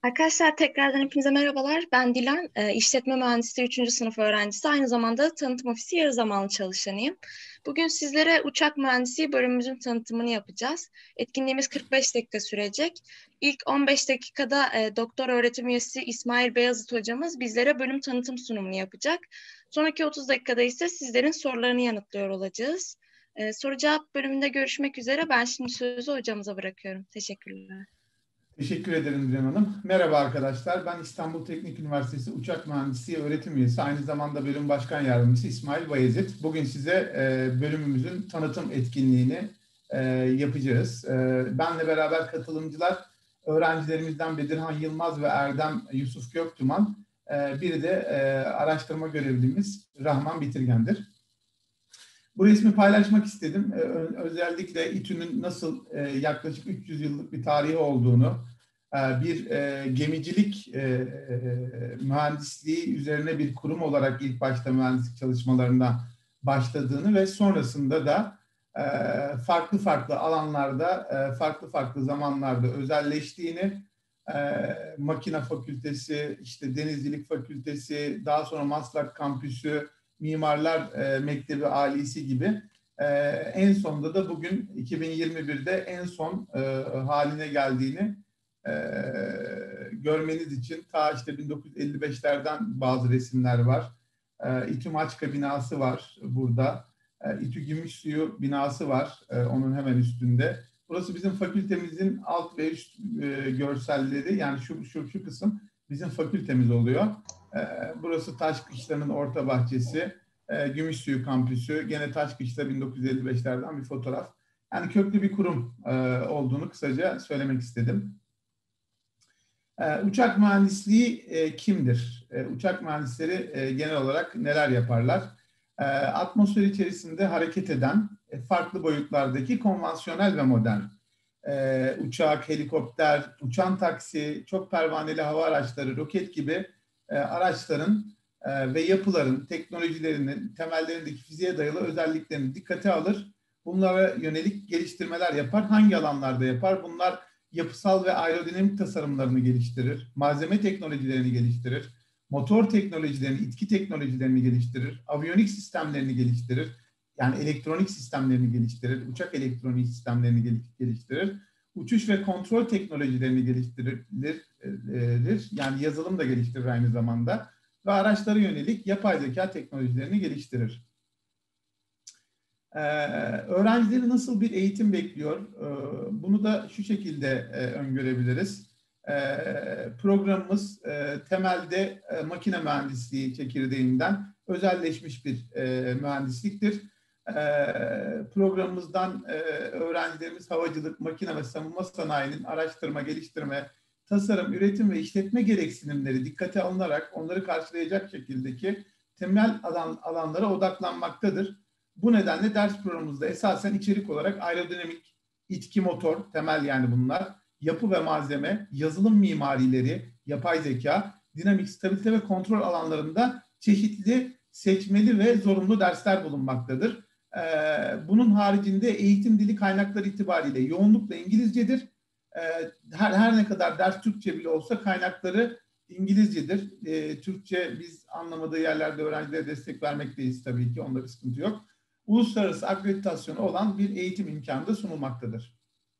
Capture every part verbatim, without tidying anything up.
Arkadaşlar tekrardan hepinize merhabalar. Ben Dilan, e, işletme mühendisliği üçüncü sınıf öğrencisi. Aynı zamanda tanıtım ofisi yarı zamanlı çalışanıyım. Bugün sizlere uçak mühendisliği bölümümüzün tanıtımını yapacağız. Etkinliğimiz kırk beş dakika sürecek. İlk on beş dakikada e, doktor öğretim üyesi İsmail Beyazıt hocamız bizlere bölüm tanıtım sunumunu yapacak. Sonraki otuz dakikada ise sizlerin sorularını yanıtlıyor olacağız. E, soru cevap bölümünde görüşmek üzere. Ben şimdi sözü hocamıza bırakıyorum. Teşekkürler. Teşekkür ederim Dilan Hanım. Merhaba arkadaşlar. Ben İstanbul Teknik Üniversitesi Uçak Mühendisliği öğretim üyesi, aynı zamanda bölüm başkan yardımcısı İsmail Bayezid. Bugün size e, bölümümüzün tanıtım etkinliğini e, yapacağız. E, benle beraber katılımcılar öğrencilerimizden Bedirhan Yılmaz ve Erdem Yusuf Göktuman. E, biri de e, araştırma görevlimiz Rahman Bitirgen'dir. Bu resmi paylaşmak istedim. Özellikle İTÜ'nün nasıl yaklaşık üç yüz yıllık bir tarihi olduğunu, bir gemicilik mühendisliği üzerine bir kurum olarak ilk başta mühendislik çalışmalarına başladığını ve sonrasında da farklı farklı alanlarda, farklı farklı zamanlarda özelleştiğini, makine fakültesi, işte denizcilik fakültesi, daha sonra Maslak kampüsü, Mimarlar e, Mektebi Alisi gibi e, en sonunda da bugün iki bin yirmi birde en son e, haline geldiğini e, görmeniz için ta işte bin dokuz yüz elli beşlerden bazı resimler var. E, İTÜ Maçka binası var burada. E, İTÜ Gümüşsuyu binası var e, onun hemen üstünde. Burası bizim fakültemizin alt ve üst e, görselleri, yani şu, şu, şu kısım bizim fakültemiz oluyor. Burası Taşkışla'nın orta bahçesi, Gümüşsuyu kampüsü. Gene Taşkışla bin dokuz yüz elli beşlerden bir fotoğraf. Yani köklü bir kurum olduğunu kısaca söylemek istedim. Uçak mühendisliği kimdir? Uçak mühendisleri genel olarak neler yaparlar? Atmosfer içerisinde hareket eden farklı boyutlardaki konvansiyonel ve modern uçak, helikopter, uçan taksi, çok pervaneli hava araçları, roket gibi E, araçların e, ve yapıların, teknolojilerinin, temellerindeki fiziğe dayalı özelliklerini dikkate alır. Bunlara yönelik geliştirmeler yapar. Hangi alanlarda yapar? Bunlar yapısal ve aerodinamik tasarımlarını geliştirir, malzeme teknolojilerini geliştirir, motor teknolojilerini, itki teknolojilerini geliştirir, aviyonik sistemlerini geliştirir, yani elektronik sistemlerini geliştirir, uçak elektronik sistemlerini geliştirir, uçuş ve kontrol teknolojilerini geliştirir, yani yazılım da geliştirir aynı zamanda ve araçlara yönelik yapay zeka teknolojilerini geliştirir. Ee, öğrencileri nasıl bir eğitim bekliyor? Ee, bunu da şu şekilde e, öngörebiliriz. Ee, programımız e, temelde e, makine mühendisliği çekirdeğinden özelleşmiş bir e, mühendisliktir. Ee, programımızdan e, öğrencilerimiz havacılık, makine ve savunma sanayinin araştırma, geliştirme, tasarım, üretim ve işletme gereksinimleri dikkate alınarak onları karşılayacak şekildeki temel alan, alanlara odaklanmaktadır. Bu nedenle ders programımızda esasen içerik olarak aerodinamik, itki motor, temel yani bunlar, yapı ve malzeme, yazılım mimarileri, yapay zeka, dinamik stabilite ve kontrol alanlarında çeşitli seçmeli ve zorunlu dersler bulunmaktadır. Bunun haricinde eğitim dili kaynakları itibariyle yoğunlukla İngilizcedir. Her, her ne kadar ders Türkçe bile olsa kaynakları İngilizcedir. Türkçe biz anlamadığı yerlerde öğrencilere destek vermekteyiz tabii ki, onda bir sıkıntı yok. Uluslararası akreditasyonu olan bir eğitim imkanı da sunulmaktadır.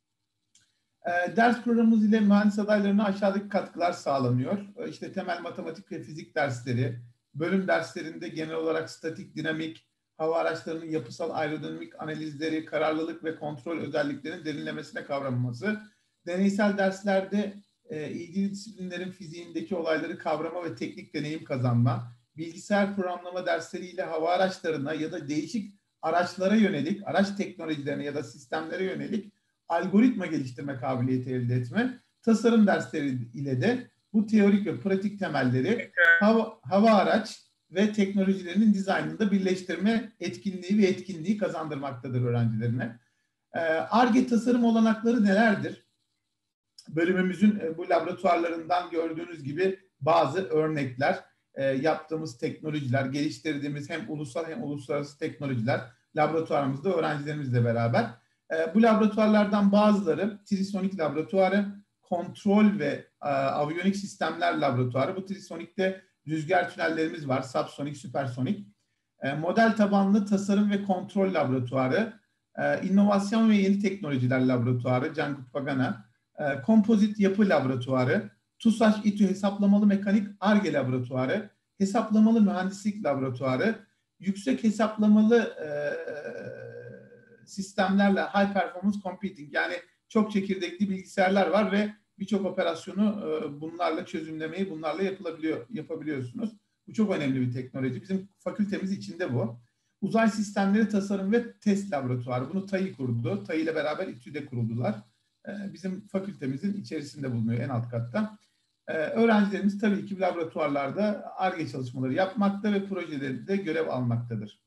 Ders programımız ile mühendis adaylarına aşağıdaki katkılar sağlanıyor. İşte temel matematik ve fizik dersleri, bölüm derslerinde genel olarak statik, dinamik, hava araçlarının yapısal aerodinamik analizleri, kararlılık ve kontrol özelliklerinin derinlemesine kavranması, deneysel derslerde e, ilgili disiplinlerin fiziğindeki olayları kavrama ve teknik deneyim kazanma, bilgisayar programlama dersleriyle hava araçlarına ya da değişik araçlara yönelik, araç teknolojilerine ya da sistemlere yönelik algoritma geliştirme kabiliyeti elde etme, tasarım dersleri ile de bu teorik ve pratik temelleri hava, hava araç ve teknolojilerinin dizaynında birleştirme etkinliği ve etkinliği kazandırmaktadır öğrencilerine. Ar-Ge tasarım olanakları nelerdir? Bölümümüzün bu laboratuvarlarından gördüğünüz gibi bazı örnekler, yaptığımız teknolojiler, geliştirdiğimiz hem ulusal hem uluslararası teknolojiler laboratuvarımızda öğrencilerimizle beraber. Bu laboratuvarlardan bazıları Trisonik Laboratuvarı, kontrol ve Aviyonik Sistemler Laboratuvarı. Bu Trisonik'te rüzgar tünellerimiz var. Subsonik, süpersonik. E, model tabanlı tasarım ve kontrol laboratuvarı. E, İnovasyon ve yeni teknolojiler laboratuvarı. Cankut Pagana. E, kompozit yapı laboratuvarı. TUSAŞ İTÜ hesaplamalı mekanik Ar-Ge laboratuvarı. Hesaplamalı mühendislik laboratuvarı. Yüksek hesaplamalı e, sistemlerle high performance computing, yani çok çekirdekli bilgisayarlar var ve birçok operasyonu e, bunlarla çözümlemeyi bunlarla yapılabiliyor, yapabiliyorsunuz. Bu çok önemli bir teknoloji. Bizim fakültemiz içinde bu. Uzay sistemleri tasarım ve test laboratuvarı. Bunu TAİ kurdu. TAİ ile beraber İTÜ'de kuruldular. E, bizim fakültemizin içerisinde bulunuyor, en alt katta. E, öğrencilerimiz tabii ki laboratuvarlarda Ar-Ge çalışmaları yapmakta ve projelerinde görev almaktadır.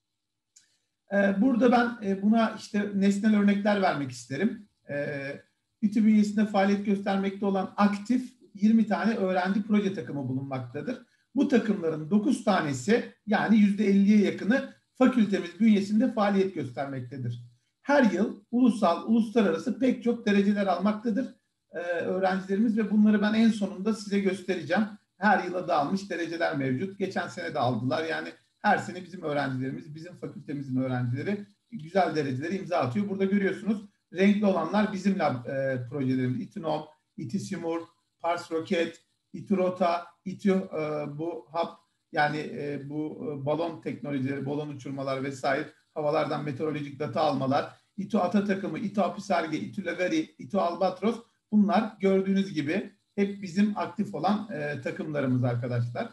Burada ben buna işte nesnel örnekler vermek isterim. İTÜ bünyesinde faaliyet göstermekte olan aktif yirmi tane öğrenci proje takımı bulunmaktadır. Bu takımların dokuz tanesi, yani yüzde elliye yakını fakültemiz bünyesinde faaliyet göstermektedir. Her yıl ulusal, uluslararası pek çok dereceler almaktadır öğrencilerimiz ve bunları ben en sonunda size göstereceğim. Her yıla dağılmış dereceler mevcut. Geçen sene de aldılar. Yani her sene bizim öğrencilerimiz, bizim fakültemizin öğrencileri güzel dereceleri imza atıyor. Burada görüyorsunuz, renkli olanlar bizim lab e, projelerimiz. İTÜNOM, İTÜ Simur, Pars Roket, İTÜ Rota, İTÜ e, bu hap, yani e, bu e, balon teknolojileri, balon uçurmalar vesaire, havalardan meteorolojik data almalar, İTÜ Ata takımı, İTÜ Apisarge, İTÜ Lagari, İTÜ Albatros, bunlar gördüğünüz gibi hep bizim aktif olan e, takımlarımız arkadaşlar.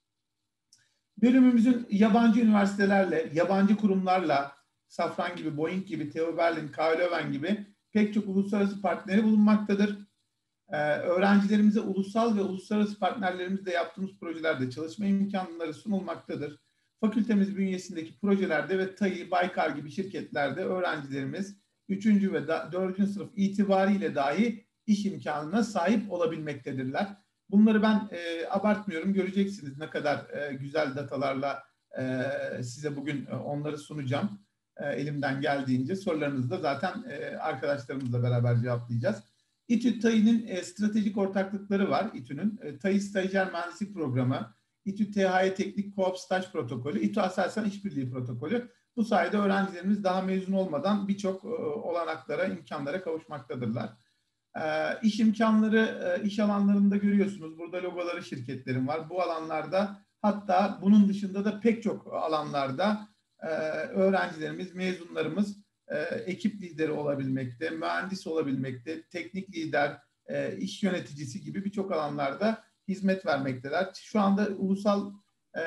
Bölümümüzün yabancı üniversitelerle, yabancı kurumlarla, Safran gibi, Boeing gibi, TU Berlin, K L Oven gibi pek çok uluslararası partneri bulunmaktadır. Ee, öğrencilerimize ulusal ve uluslararası partnerlerimizle yaptığımız projelerde çalışma imkanları sunulmaktadır. Fakültemiz bünyesindeki projelerde ve TAİ, Baykar gibi şirketlerde öğrencilerimiz üçüncü ve dördüncü sınıf itibariyle dahi iş imkanına sahip olabilmektedirler. Bunları ben e, abartmıyorum. Göreceksiniz ne kadar e, güzel datalarla e, size bugün e, onları sunacağım. E, elimden geldiğince sorularınızı da zaten e, arkadaşlarımızla beraber cevaplayacağız. İTÜ TAİ'nin e, stratejik ortaklıkları var. İTÜ'nün e, TAİ Stajyer Mühendislik Programı, İTÜ T H Y Teknik Co-op Staj Protokolü, İTÜ Aselsan İşbirliği Protokolü. Bu sayede öğrencilerimiz daha mezun olmadan birçok e, olanaklara, imkanlara kavuşmaktadırlar. E, iş imkanları, e, iş alanlarında görüyorsunuz. Burada logoları şirketlerim var. Bu alanlarda, hatta bunun dışında da pek çok alanlarda e, öğrencilerimiz, mezunlarımız e, ekip lideri olabilmekte, mühendis olabilmekte, teknik lider, e, iş yöneticisi gibi birçok alanlarda hizmet vermekteler. Şu anda ulusal e,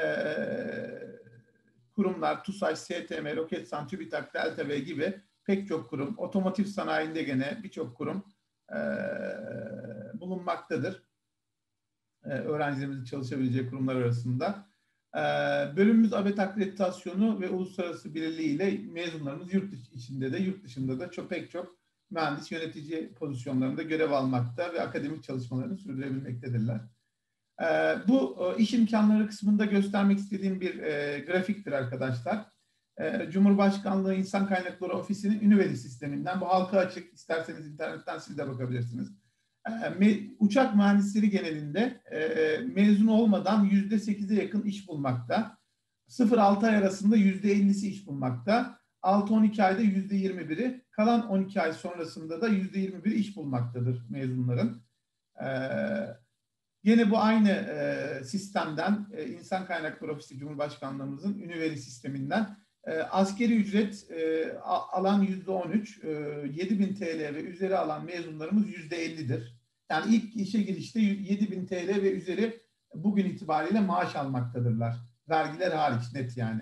kurumlar, TUSAŞ, S T M, Roketsan, TÜBİTAK, DeltaV gibi pek çok kurum, otomotiv sanayinde gene birçok kurum e, bulunmaktadır. E, öğrencilerimizin çalışabileceği kurumlar arasında. E, bölümümüz ABET akreditasyonu ve uluslararası birliği ile mezunlarımız yurt içinde de yurt dışında da çok pek çok mühendis yönetici pozisyonlarında görev almakta ve akademik çalışmalarını sürdürebilmektedirler. E, bu e, iş imkanları kısmında göstermek istediğim bir e, grafiktir arkadaşlar. E, Cumhurbaşkanlığı İnsan Kaynakları Ofisi'nin Üniveli sisteminden, bu halka açık, isterseniz internetten siz de bakabilirsiniz. Uçak mühendisleri genelinde e, mezun olmadan yüzde sekize yakın iş bulmakta. sıfır altı ay arasında yüzde ellisi iş bulmakta. altı on iki ayda yüzde yirmi biri, kalan on iki ay sonrasında da yüzde yirmi biri iş bulmaktadır mezunların. E, Yine bu aynı e, sistemden, e, İnsan Kaynakları Ofisi Cumhurbaşkanlığımızın Üniveli sisteminden e, askeri ücret e, alan yüzde on üç, e, yedi bin T L ve üzeri alan mezunlarımız yüzde ellidir. Yani ilk işe girişte yedi bin T L ve üzeri bugün itibariyle maaş almaktadırlar. Vergiler hariç, net yani.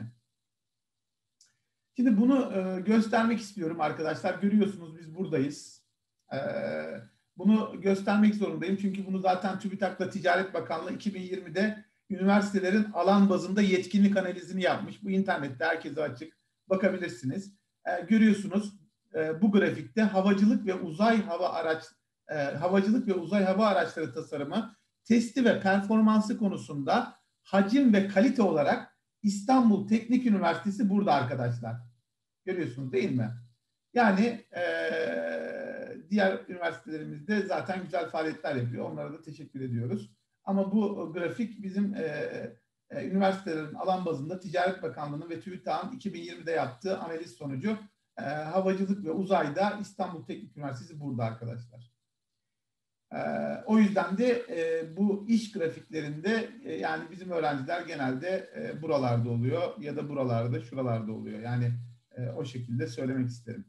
Şimdi bunu e, göstermek istiyorum arkadaşlar. Görüyorsunuz biz buradayız. E, bunu göstermek zorundayım. Çünkü bunu zaten TÜBİTAK'la Ticaret Bakanlığı iki bin yirmide üniversitelerin alan bazında yetkinlik analizini yapmış. Bu internette herkese açık. Bakabilirsiniz. E, görüyorsunuz e, bu grafikte havacılık ve uzay hava araç e, havacılık ve uzay hava araçları tasarımı, testi ve performansı konusunda hacim ve kalite olarak İstanbul Teknik Üniversitesi burada arkadaşlar. Görüyorsunuz değil mi? Yani e, diğer üniversitelerimiz de zaten güzel faaliyetler yapıyor. Onlara da teşekkür ediyoruz. Ama bu grafik bizim e, e, üniversitelerin alan bazında Ticaret Bakanlığı'nın ve TÜBİTAK'ın iki bin yirmide yaptığı analiz sonucu e, havacılık ve uzayda İstanbul Teknik Üniversitesi burada arkadaşlar. E, o yüzden de e, bu iş grafiklerinde e, yani bizim öğrenciler genelde e, buralarda oluyor ya da buralarda, şuralarda oluyor. Yani e, o şekilde söylemek isterim.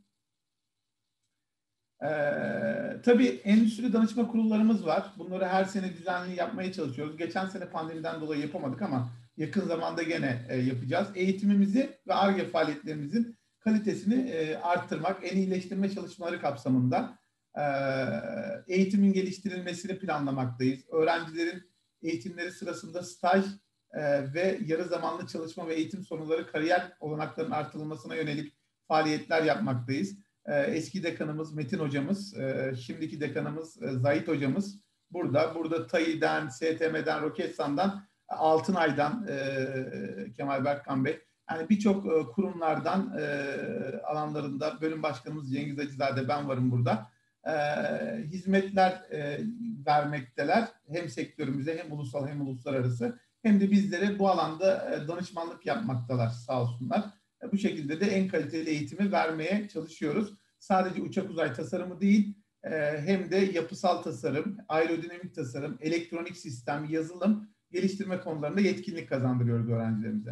Ee, tabii endüstri danışma kurullarımız var. Bunları her sene düzenli yapmaya çalışıyoruz. Geçen sene pandemiden dolayı yapamadık ama yakın zamanda gene e, yapacağız. Eğitimimizi ve Ar-Ge faaliyetlerimizin kalitesini e, arttırmak, en iyileştirme çalışmaları kapsamında e, eğitimin geliştirilmesini planlamaktayız. Öğrencilerin eğitimleri sırasında staj e, ve yarı zamanlı çalışma ve eğitim sonları kariyer olanaklarının artırılmasına yönelik faaliyetler yapmaktayız. Eski dekanımız Metin hocamız, şimdiki dekanımız Zahit hocamız burada. Burada T A İ D'den, S T M'den, Roketsan'dan, Altınay'dan Kemal Berkkan Bey. Yani birçok kurumlardan alanlarında bölüm başkanımız Cengiz Acızade, ben varım burada. Hizmetler vermekteler. Hem sektörümüze hem ulusal hem uluslararası. Hem de bizlere bu alanda danışmanlık yapmaktalar sağ olsunlar. Bu şekilde de en kaliteli eğitimi vermeye çalışıyoruz. Sadece uçak uzay tasarımı değil, hem de yapısal tasarım, aerodinamik tasarım, elektronik sistem, yazılım, geliştirme konularında yetkinlik kazandırıyoruz öğrencilerimize.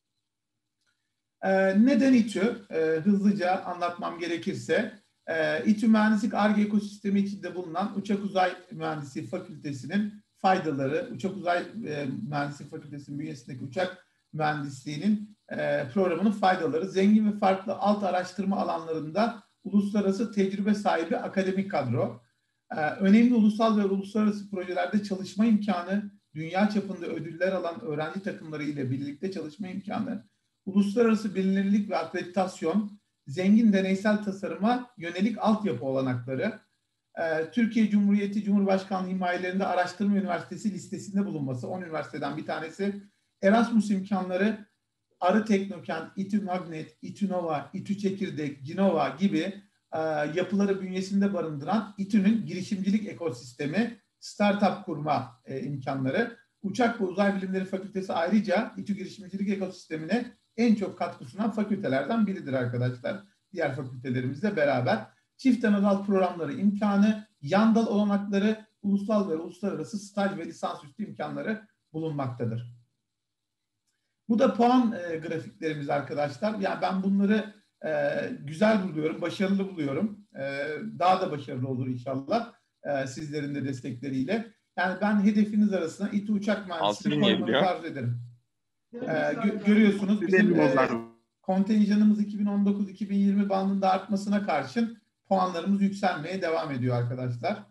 Neden İTÜ? Hızlıca anlatmam gerekirse, İTÜ Mühendislik Ar-Ge ekosistemi içinde bulunan Uçak Uzay Mühendisliği Fakültesi'nin faydaları, Uçak Uzay Mühendisliği Fakültesi'nin bünyesindeki uçak mühendisliğinin e, programının faydaları, zengin ve farklı alt araştırma alanlarında uluslararası tecrübe sahibi akademik kadro, e, önemli ulusal ve uluslararası projelerde çalışma imkanı, dünya çapında ödüller alan öğrenci takımları ile birlikte çalışma imkanı, uluslararası bilinirlik ve akreditasyon, zengin deneysel tasarıma yönelik altyapı olanakları, e, Türkiye Cumhuriyeti Cumhurbaşkanlığı himayelerinde araştırma üniversitesi listesinde bulunması, on üniversiteden bir tanesi, Erasmus imkanları, Arı Teknokent, İTÜ Magnet, İTÜ Nova, İTÜ Çekirdek, Cinova gibi e, yapıları bünyesinde barındıran İTÜ'nün girişimcilik ekosistemi, startup kurma e, imkanları, Uçak ve Uzay Bilimleri Fakültesi ayrıca İTÜ girişimcilik ekosistemine en çok katkı sunan fakültelerden biridir arkadaşlar. Diğer fakültelerimizle beraber. Çift anadal programları imkanı, yan dal olanakları, ulusal ve uluslararası staj ve lisansüstü imkanları bulunmaktadır. Bu da puan e, grafiklerimiz arkadaşlar. Yani ben bunları e, güzel buluyorum, başarılı buluyorum. E, daha da başarılı olur inşallah e, sizlerin de destekleriyle. Yani ben hedefiniz arasına İTÜ Uçak Mühendisliği koymanızı arzu ederim. E, gö görüyorsunuz bizim e, kontenjanımız iki bin on dokuz iki bin yirmi bandında artmasına karşın puanlarımız yükselmeye devam ediyor arkadaşlar.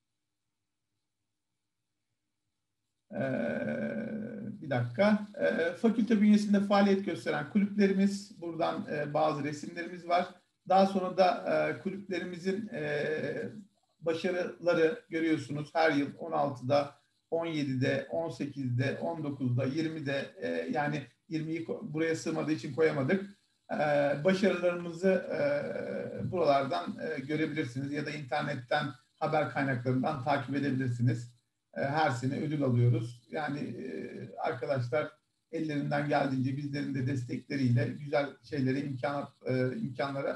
Eee Bir dakika. E, fakülte bünyesinde faaliyet gösteren kulüplerimiz, buradan e, bazı resimlerimiz var. Daha sonra da e, kulüplerimizin e, başarıları görüyorsunuz. Her yıl on altıda, on yedide, on sekizde, on dokuzda, yirmide e, yani yirmiyi buraya sığmadığı için koyamadık. E, başarılarımızı e, buralardan e, görebilirsiniz ya da internetten haber kaynaklarından takip edebilirsiniz. Her sene ödül alıyoruz. Yani arkadaşlar ellerinden geldiğince bizlerin de destekleriyle güzel şeylere, imkan, imkanlara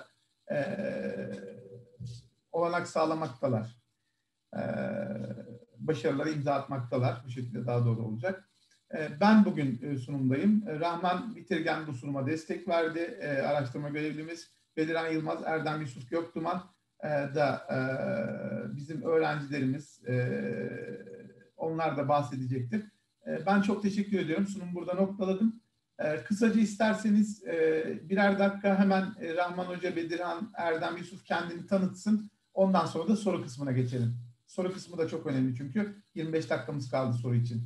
olanak sağlamaktalar. Başarılara imza atmaktalar. Bu şekilde daha doğru olacak. Ben bugün sunumdayım. Rahman Bitirgen bu sunuma destek verdi. Araştırma görevlimiz Beliran Yılmaz, Erdem Yusuf Göktuman da bizim öğrencilerimiz, onlar da bahsedecektir. Ben çok teşekkür ediyorum. Sunumu burada noktaladım. Kısaca isterseniz birer dakika hemen Rahman Hoca, Bedirhan, Erdem Yusuf kendini tanıtsın. Ondan sonra da soru kısmına geçelim. Soru kısmı da çok önemli çünkü yirmi beş dakikamız kaldı soru için.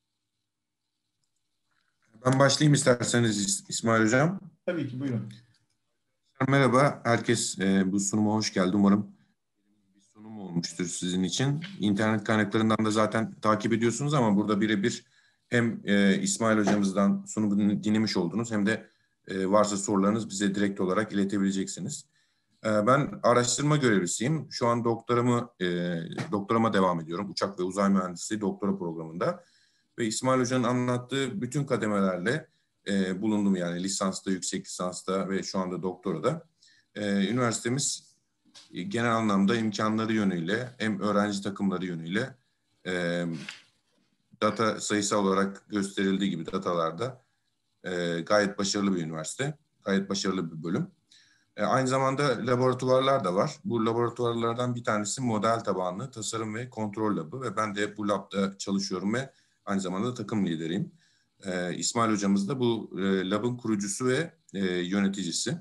Ben başlayayım isterseniz İsmail Hocam. Tabii ki, buyurun. Merhaba, herkes e, bu sunuma hoş geldi. Umarım bir sunum olmuştur sizin için. İnternet kaynaklarından da zaten takip ediyorsunuz ama burada birebir hem e, İsmail Hocamızdan sunumu dinlemiş oldunuz hem de e, varsa sorularınız bize direkt olarak iletebileceksiniz. Ben araştırma görevlisiyim. Şu an doktoramı e, doktorama devam ediyorum. Uçak ve uzay mühendisliği doktora programında. Ve İsmail Hoca'nın anlattığı bütün kademelerle e, bulundum, yani lisansta, yüksek lisansta ve şu anda doktorada. E, üniversitemiz e, genel anlamda imkanları yönüyle, hem öğrenci takımları yönüyle, e, data sayısal olarak gösterildiği gibi datalarda e, gayet başarılı bir üniversite, gayet başarılı bir bölüm. E, aynı zamanda laboratuvarlar da var. Bu laboratuvarlardan bir tanesi model tabanlı tasarım ve kontrol labı ve ben de bu labda çalışıyorum ve aynı zamanda takım lideriyim. E, İsmail hocamız da bu e, labın kurucusu ve e, yöneticisi.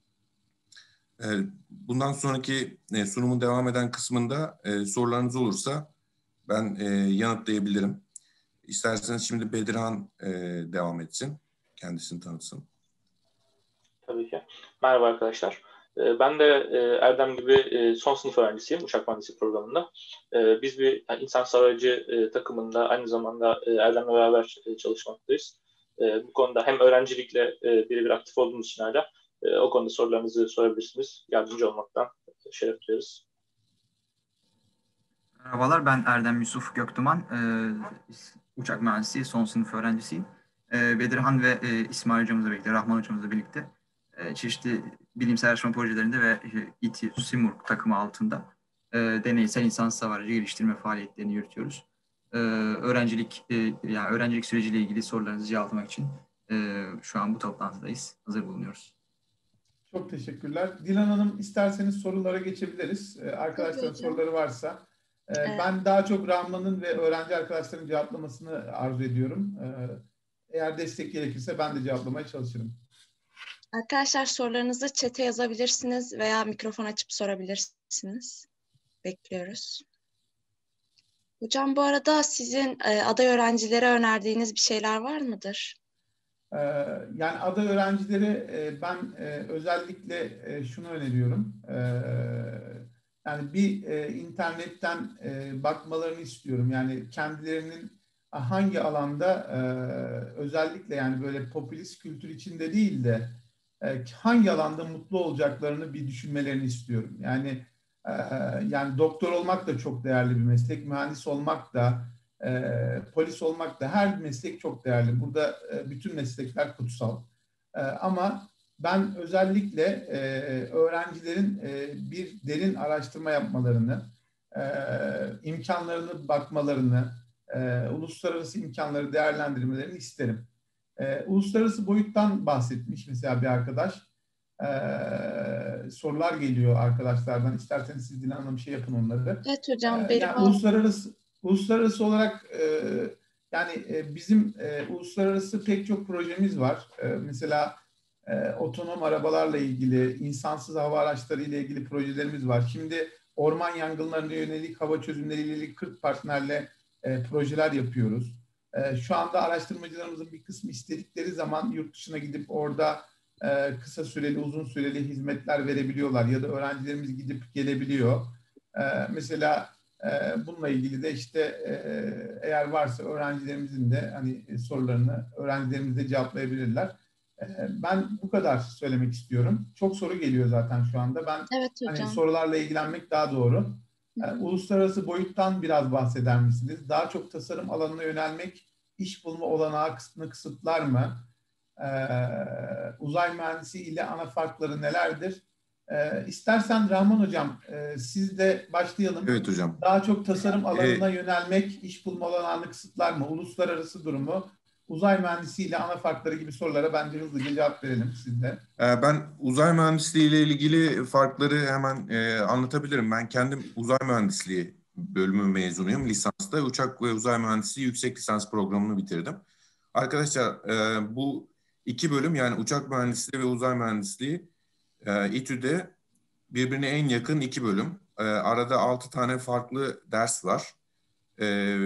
E, bundan sonraki e, sunumun devam eden kısmında e, sorularınız olursa ben e, yanıtlayabilirim. İsterseniz şimdi Bedirhan e, devam etsin, kendisini tanıtsın. Tabii ki. Merhaba arkadaşlar. Ben de Erdem gibi son sınıf öğrencisiyim uçak mühendisliği programında. Biz bir insan savarıcı takımında aynı zamanda Erdem'le beraber çalışmaktayız. Bu konuda hem öğrencilikle birebir aktif olduğumuz için hala o konuda sorularınızı sorabilirsiniz. Yardımcı olmaktan şeref duyarız. Merhabalar, ben Erdem Yusuf Göktuman. Uçak mühendisliği son sınıf öğrencisiyim. Bedirhan ve İsmail hocamızla birlikte, Rahman hocamızla birlikte çeşitli bilimsel araştırma projelerinde ve İTÜ Simurg takımı altında e, deneysel insan savarıcı geliştirme faaliyetlerini yürütüyoruz. E, öğrencilik e, yani öğrencilik süreciyle ilgili sorularınızı cevaplamak için e, şu an bu toplantıdayız. Hazır bulunuyoruz. Çok teşekkürler. Dilan Hanım, isterseniz sorulara geçebiliriz. Ee, arkadaşların soruları varsa. Ee, evet. Ben daha çok Rahman'ın ve öğrenci arkadaşların cevaplamasını arzu ediyorum. Ee, eğer destek gerekirse ben de cevaplamaya çalışırım. Arkadaşlar sorularınızı chat'e yazabilirsiniz veya mikrofon açıp sorabilirsiniz. Bekliyoruz. Hocam, bu arada sizin e, aday öğrencilere önerdiğiniz bir şeyler var mıdır? Ee, yani aday öğrencileri e, ben e, özellikle e, şunu öneriyorum. E, yani bir e, internetten e, bakmalarını istiyorum. Yani kendilerinin hangi alanda e, özellikle yani böyle popülist kültür içinde değil de hangi alanda mutlu olacaklarını bir düşünmelerini istiyorum. Yani e, yani doktor olmak da çok değerli bir meslek, mühendis olmak da, e, polis olmak da, her meslek çok değerli. Burada e, bütün meslekler kutsal. E, ama ben özellikle e, öğrencilerin e, bir derin araştırma yapmalarını, e, imkanlarını bakmalarını, e, uluslararası imkanları değerlendirmelerini isterim. Ee, uluslararası boyuttan bahsetmiş mesela bir arkadaş. Ee, sorular geliyor arkadaşlardan. İsterseniz siz Dilan Hanım şey yapın onları. Evet hocam. Ee, benim yani uluslararası uluslararası olarak e, yani e, bizim e, uluslararası pek çok projemiz var. E, mesela e, otonom arabalarla ilgili, insansız hava araçları ile ilgili projelerimiz var. Şimdi orman yangınlarına yönelik hava çözümleriyle ilgili kırk partnerle e, projeler yapıyoruz. Şu anda araştırmacılarımızın bir kısmı istedikleri zaman yurt dışına gidip orada kısa süreli, uzun süreli hizmetler verebiliyorlar ya da öğrencilerimiz gidip gelebiliyor. Mesela bununla ilgili de işte eğer varsa öğrencilerimizin de hani sorularını öğrencilerimiz de cevaplayabilirler. Ben bu kadar söylemek istiyorum. Çok soru geliyor zaten şu anda. Ben evet hocam. Hani sorularla ilgilenmek daha doğru. Yani uluslararası boyuttan biraz bahseder misiniz? Daha çok tasarım alanına yönelmek iş bulma olanağı kısmını kısıtlar mı? Ee, uzay mühendisi ile ana farkları nelerdir? Ee, istersen Rahman Hocam e, siz de başlayalım. Evet hocam. Daha çok tasarım alanına ee, yönelmek iş bulma olanağını kısıtlar mı? Uluslararası durumu, uzay mühendisi ile ana farkları gibi sorulara bence hızlıca cevap verelim sizde. Ben uzay mühendisliği ile ilgili farkları hemen e, anlatabilirim. Ben kendim uzay mühendisliği bölümü mezunuyum. Lisansta uçak ve uzay mühendisliği yüksek lisans programını bitirdim. Arkadaşlar e, bu iki bölüm, yani uçak mühendisliği ve uzay mühendisliği e, İTÜ'de birbirine en yakın iki bölüm. E, arada altı tane farklı ders var. E,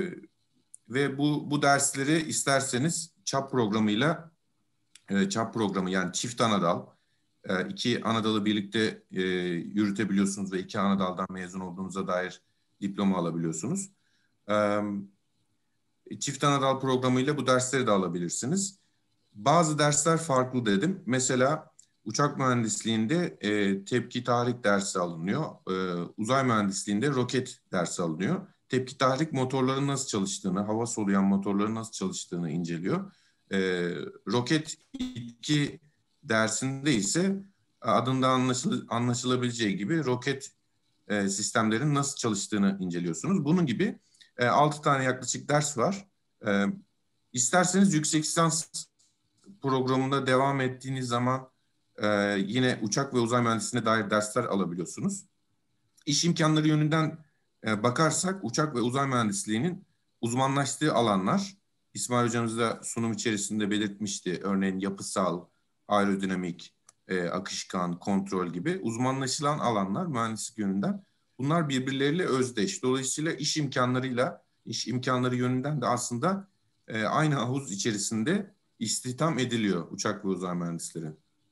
ve bu, bu dersleri isterseniz ÇAP programıyla E, ÇAP programı, yani çift anadal, e, iki anadalı birlikte e, yürütebiliyorsunuz ve iki anadaldan mezun olduğunuza dair diploma alabiliyorsunuz. E, çift anadal programıyla bu dersleri de alabilirsiniz. Bazı dersler farklı dedim. Mesela uçak mühendisliğinde e, tepki tahrik dersi alınıyor. E, uzay mühendisliğinde roket dersi alınıyor. Tepki tahrik motorların nasıl çalıştığını, hava soluyan motorların nasıl çalıştığını inceliyor. E, roket itki dersinde ise adında anlaşıl anlaşılabileceği gibi roket e, sistemlerin nasıl çalıştığını inceliyorsunuz. Bunun gibi e, altı tane yaklaşık ders var. E, isterseniz yüksek lisans programında devam ettiğiniz zaman e, yine uçak ve uzay mühendisliğine dair dersler alabiliyorsunuz. İş imkanları yönünden e, bakarsak uçak ve uzay mühendisliğinin uzmanlaştığı alanlar, İsmail Hocamız da sunum içerisinde belirtmişti. Örneğin yapısal, aerodinamik, e, akışkan, kontrol gibi uzmanlaşılan alanlar mühendislik yönünden. Bunlar birbirleriyle özdeş. Dolayısıyla iş imkanlarıyla, iş imkanları yönünden de aslında e, aynı havuz içerisinde istihdam ediliyor uçak ve uzay mühendisleri.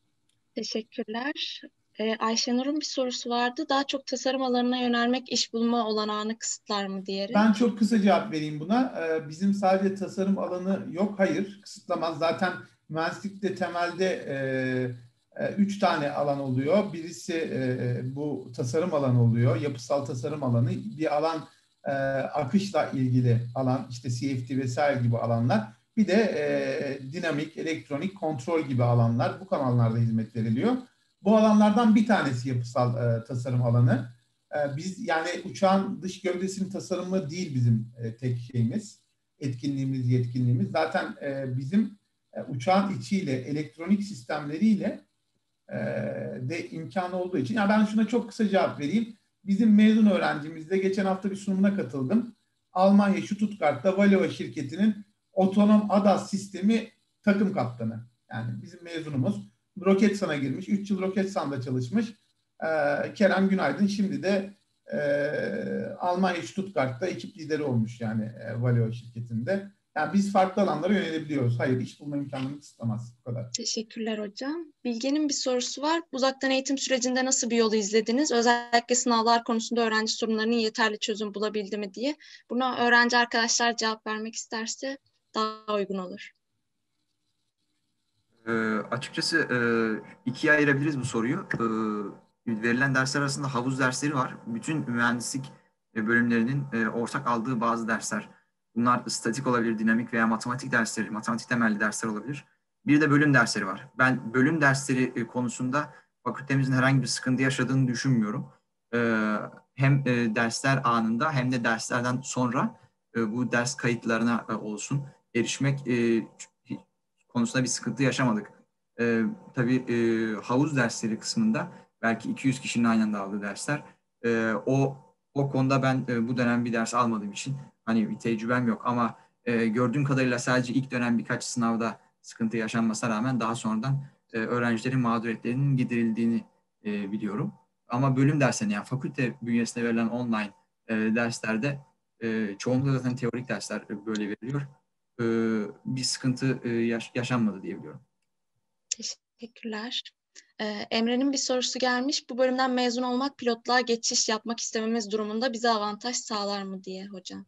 Teşekkürler. Ee, Ayşenur'un bir sorusu vardı. Daha çok tasarım alanına yönelmek iş bulma olanağını kısıtlar mı diyerek. Ben çok kısa cevap vereyim buna. Ee, bizim sadece tasarım alanı yok. Hayır, kısıtlamaz. Zaten mühendislikte temelde e, e, üç tane alan oluyor. Birisi e, bu tasarım alanı oluyor. Yapısal tasarım alanı. Bir alan e, akışla ilgili alan. İşte C F D vesaire gibi alanlar. Bir de e, dinamik, elektronik, kontrol gibi alanlar. Bu kanallarda hizmet veriliyor. Bu alanlardan bir tanesi yapısal e, tasarım alanı. E, biz yani uçağın dış gövdesinin tasarımı değil bizim e, tek şeyimiz, etkinliğimiz, yetkinliğimiz. Zaten e, bizim e, uçağın içiyle, elektronik sistemleriyle e, de imkanı olduğu için. Yani ben şuna çok kısa cevap vereyim. Bizim mezun öğrencimizde geçen hafta bir sunumuna katıldım. Almanya Stuttgart'ta Valeo şirketinin otonom A D A S sistemi takım kaptanı. Yani bizim mezunumuz. Roketsan'a girmiş. üç yıl Roketsan'da çalışmış. Ee, Kerem Günaydın şimdi de e, Almanya Stuttgart'ta ekip lideri olmuş yani e, Valeo şirketinde. Yani biz farklı alanlara yönelebiliyoruz. Hayır, iş bulma imkanını kısıtlamaz. Bu kadar. Teşekkürler hocam. Bilge'nin bir sorusu var. Uzaktan eğitim sürecinde nasıl bir yolu izlediniz? Özellikle sınavlar konusunda öğrenci sorunlarının yeterli çözüm bulabildi mi diye. Buna öğrenci arkadaşlar cevap vermek isterse daha uygun olur. E, açıkçası e, ikiye ayırabiliriz bu soruyu. E, verilen dersler arasında havuz dersleri var. Bütün mühendislik bölümlerinin e, ortak aldığı bazı dersler. Bunlar statik olabilir, dinamik veya matematik dersleri, matematik temelli dersler olabilir. Bir de bölüm dersleri var. Ben bölüm dersleri e, konusunda fakültemizin herhangi bir sıkıntı yaşadığını düşünmüyorum. E, hem e, dersler anında hem de derslerden sonra e, bu ders kayıtlarına e, olsun erişmek e, konusunda bir sıkıntı yaşamadık. Ee, tabii e, havuz dersleri kısmında belki iki yüz kişinin aynı anda aldığı dersler. Ee, o o konuda ben e, bu dönem bir ders almadığım için hani bir tecrübem yok ama e, gördüğüm kadarıyla sadece ilk dönem birkaç sınavda sıkıntı yaşanmasına rağmen daha sonradan e, öğrencilerin mağduriyetlerinin giderildiğini e, biliyorum. Ama bölüm derslerine yani fakülte bünyesinde verilen online e, derslerde e, çoğunlukla zaten teorik dersler böyle veriliyor. E, bir sıkıntı e, yaş- yaşanmadı diyebiliyorum. Teşekkürler. Ee, Emre'nin bir sorusu gelmiş. Bu bölümden mezun olmak pilotluğa geçiş yapmak istememiz durumunda bize avantaj sağlar mı diye hocam.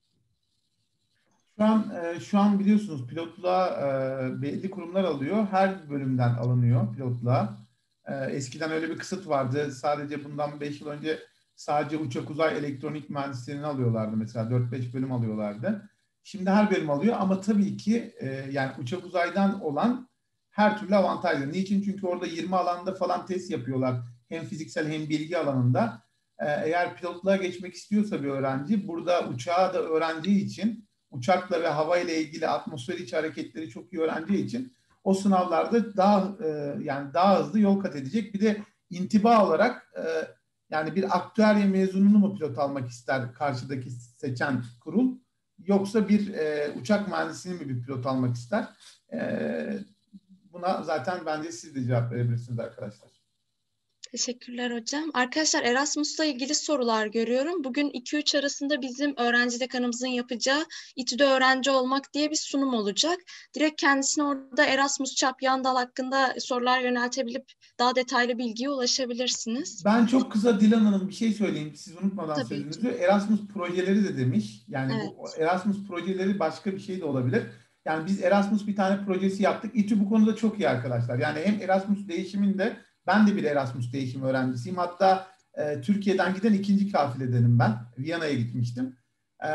Şu an e, şu an biliyorsunuz pilotluğa e, belli kurumlar alıyor. Her bölümden alınıyor pilotluğa. E, eskiden öyle bir kısıt vardı. Sadece bundan beş yıl önce sadece uçak uzay elektronik mühendislerini alıyorlardı mesela. dört beş bölüm alıyorlardı. Şimdi her bölüm alıyor ama tabii ki e, yani uçak uzaydan olan her türlü avantajlı. Niçin? Çünkü orada yirmi alanda falan test yapıyorlar. Hem fiziksel hem bilgi alanında. E, eğer pilotluğa geçmek istiyorsa bir öğrenci burada uçağı da öğrendiği için uçakla ve hava ile ilgili atmosfer içi hareketleri çok iyi öğrendiği için o sınavlarda daha e, yani daha hızlı yol kat edecek. Bir de intiba olarak e, yani bir aktüerya mezununu mu pilot almak ister karşıdaki seçen kurul yoksa bir e, uçak mühendisini mi bir pilot almak ister? E, buna zaten bence siz de cevap verebilirsiniz arkadaşlar. Teşekkürler hocam. Arkadaşlar Erasmus'la ilgili sorular görüyorum. Bugün iki üç arasında bizim öğrenci dekanımızın yapacağı İTÜ'de öğrenci olmak diye bir sunum olacak. Direkt kendisine orada Erasmus Çap yan dal hakkında sorular yöneltebilip daha detaylı bilgiye ulaşabilirsiniz. Ben çok kısa Dilan Hanım bir şey söyleyeyim. Siz unutmadan Tabii sözünüzü. ki. Erasmus projeleri de demiş. Yani Evet. bu Erasmus projeleri başka bir şey de olabilir. Yani biz Erasmus bir tane projesi yaptık. İTÜ bu konuda çok iyi arkadaşlar. Yani hem Erasmus değişiminde, ben de bir Erasmus değişim öğrencisiyim. Hatta e, Türkiye'den giden ikinci kafiledenim ben. Viyana'ya gitmiştim. E,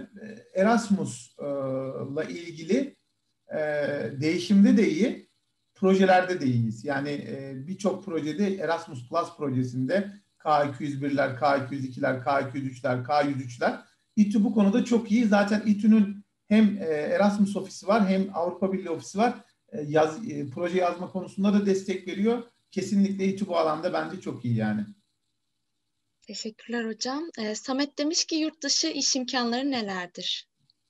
Erasmus'la ilgili e, değişimde de iyi, projelerde de iyiyiz. Yani e, birçok projede Erasmus Plus projesinde K iki yüz birler, K iki yüz ikiler, K iki yüz üçler, K yüz üçler. İTÜ bu konuda çok iyi. Zaten İTÜ'nün hem Erasmus ofisi var hem Avrupa Birliği ofisi var. Yaz, proje yazma konusunda da destek veriyor. Kesinlikle İTÜ bu alanda bence çok iyi yani. Teşekkürler hocam. E, Samet demiş ki yurt dışı iş imkanları nelerdir?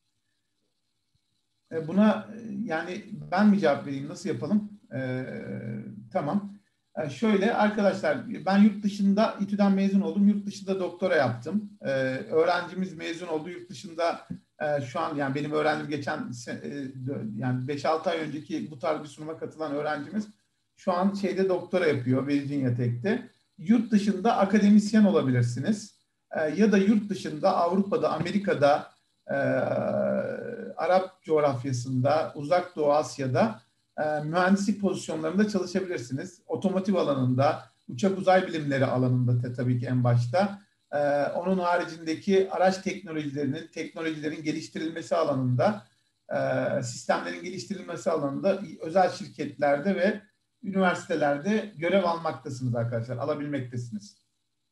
Buna yani ben mi cevap vereyim? Nasıl yapalım? Ee, tamam. Ee, şöyle arkadaşlar, ben yurt dışında İTÜ'den mezun oldum. Yurt dışında doktora yaptım. Ee, öğrencimiz mezun oldu. Yurt dışında e, şu an yani benim öğrencim geçen e, yani beş altı ay önceki bu tarz bir sunuma katılan öğrencimiz şu an şeyde doktora yapıyor Virginia Tech'te. Yurt dışında akademisyen olabilirsiniz. Ee, ya da yurt dışında Avrupa'da, Amerika'da, e, Arap coğrafyasında, Uzak Doğu Asya'da e, mühendislik pozisyonlarında çalışabilirsiniz. Otomotiv alanında, uçak uzay bilimleri alanında te, tabii ki en başta. E, onun haricindeki araç teknolojilerinin, teknolojilerin geliştirilmesi alanında, e, sistemlerin geliştirilmesi alanında özel şirketlerde ve üniversitelerde görev almaktasınız arkadaşlar, alabilmektesiniz.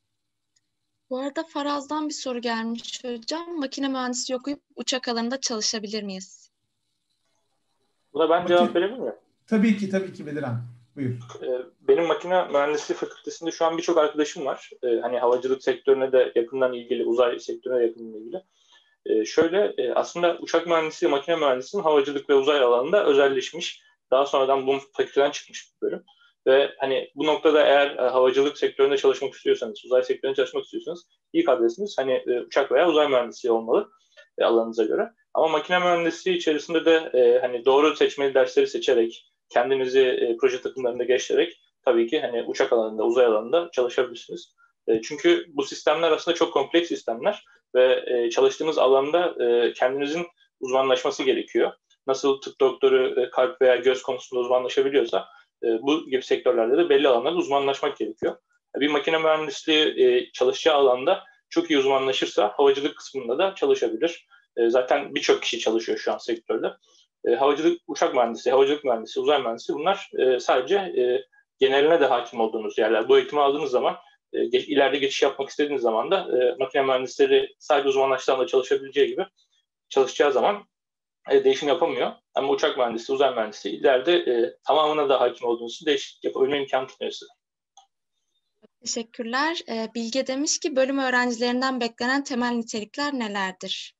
Bu arada Faraz'dan bir soru gelmiş hocam. Makine mühendisliği okuyup uçak alanında çalışabilir miyiz? Buna ben Makine... cevap verebilir miyim? Tabii ki, tabii ki Beliran. Buyur. Benim makine mühendisliği fakültesinde şu an birçok arkadaşım var. Hani havacılık sektörüne de yakından ilgili, uzay sektörüne de yakından ilgili. Şöyle aslında uçak mühendisliği, makine mühendisliğinin havacılık ve uzay alanında özelleşmiş. Daha sonradan bu fakülteden çıkmış bir bölüm. Ve hani bu noktada eğer havacılık sektöründe çalışmak istiyorsanız, uzay sektöründe çalışmak istiyorsanız ilk adresiniz hani uçak veya uzay mühendisliği olmalı alanınıza göre. Ama makine mühendisliği içerisinde de hani doğru seçmeli dersleri seçerek, kendinizi e, proje takımlarında geliştirerek tabii ki hani uçak alanında, uzay alanında çalışabilirsiniz. E, çünkü bu sistemler aslında çok kompleks sistemler ve e, çalıştığınız alanda e, kendinizin uzmanlaşması gerekiyor. Nasıl tıp doktoru e, kalp veya göz konusunda uzmanlaşabiliyorsa e, bu gibi sektörlerde de belli alanlarda uzmanlaşmak gerekiyor. Bir makine mühendisliği e, çalışacağı alanda çok iyi uzmanlaşırsa havacılık kısmında da çalışabilir. E, zaten birçok kişi çalışıyor şu an sektörde. E, havacılık, uçak mühendisi, havacılık mühendisi, uzay mühendisi bunlar e, sadece e, geneline de hakim olduğunuz yerler. Bu eğitimi aldığınız zaman, e, geç, ileride geçiş yapmak istediğiniz zaman da e, makine mühendisleri sadece uzmanlaştığı anda çalışabileceği gibi çalışacağı zaman e, değişim yapamıyor. Ama uçak mühendisi, uzay mühendisi ileride e, tamamına da hakim olduğunuz için değişiklik yapabilme imkanı tutuyor size. Teşekkürler. E, Bilge demiş ki bölüm öğrencilerinden beklenen temel nitelikler nelerdir?